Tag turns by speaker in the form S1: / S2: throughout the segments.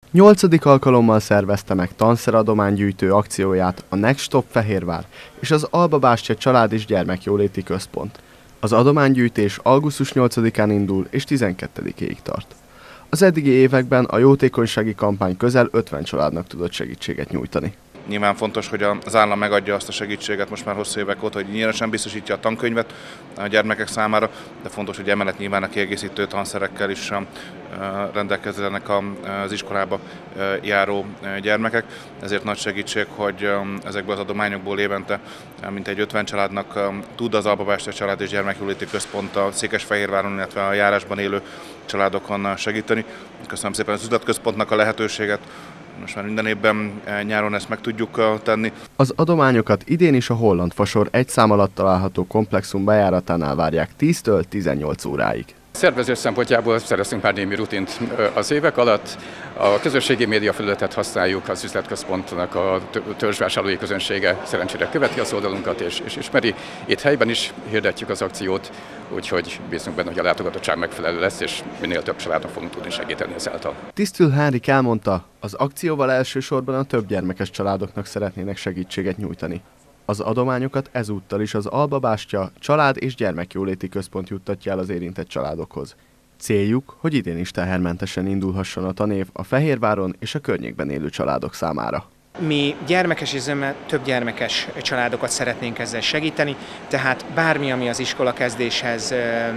S1: 8. alkalommal szervezte meg tanszeradománygyűjtő akcióját a Next Stop Fehérvár és az Alba Bástya Család és Gyermekjóléti Központ. Az adománygyűjtés augusztus 8-án indul és 12-ig tart. Az eddigi években a jótékonysági kampány közel 50 családnak tudott segítséget nyújtani.
S2: Nyilván fontos, hogy az állam megadja azt a segítséget most már hosszú évek óta, hogy nyilvánosan biztosítja a tankönyvet a gyermekek számára, de fontos, hogy emellett nyilván a kiegészítő tanszerekkel is rendelkezzenek az iskolába járó gyermekek. Ezért nagy segítség, hogy ezekből az adományokból évente mintegy 50 családnak tud az Alba Bástya Család és Gyermekjóléti Központ a Székesfehérváron, illetve a járásban élő családokon segíteni. Köszönöm szépen az üzletközpontnak a lehetőséget. Most már minden évben nyáron ezt meg tudjuk tenni.
S1: Az adományokat idén is a Holland Fasor egy szám alatt található komplexum bejáratánál várják 10-től 18 óráig.
S3: Szervezés szempontjából szereztünk pár némi rutint az évek alatt. A közösségi média felületet használjuk, az üzletközpontnak a törzsvásárlói közönsége szerencsére követi az oldalunkat és ismeri. Itt helyben is hirdetjük az akciót, úgyhogy bízunk benne, hogy a látogatottság megfelelő lesz, és minél több családnak fogunk tudni segíteni ezáltal.
S1: Tisztül Henrik elmondta, az akcióval elsősorban a több gyermekes családoknak szeretnének segítséget nyújtani. Az adományokat ezúttal is az Alba Bástya Család és Gyermekjóléti Központ juttatja el az érintett családokhoz. Céljuk, hogy idén is tehermentesen indulhasson a tanév a Fehérváron és a környékben élő családok számára.
S4: Mi gyermekes és több gyermekes családokat szeretnénk ezzel segíteni, tehát bármi, ami az iskolakezdéshez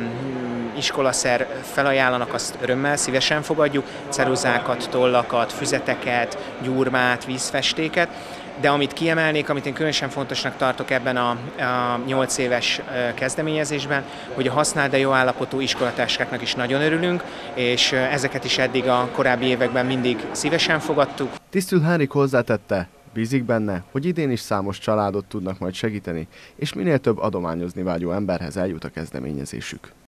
S4: iskolaszer felajánlanak, azt örömmel, szívesen fogadjuk, ceruzákat, tollakat, füzeteket, gyurmát, vízfestéket, de amit kiemelnék, amit én különösen fontosnak tartok ebben a 8 éves kezdeményezésben, hogy a használt, de jó állapotú iskolatáskáknak is nagyon örülünk, és ezeket is eddig a korábbi években mindig szívesen fogadtuk.
S1: Tisztül Henrik hozzátette, bízik benne, hogy idén is számos családot tudnak majd segíteni, és minél több adományozni vágyó emberhez eljut a kezdeményezésük.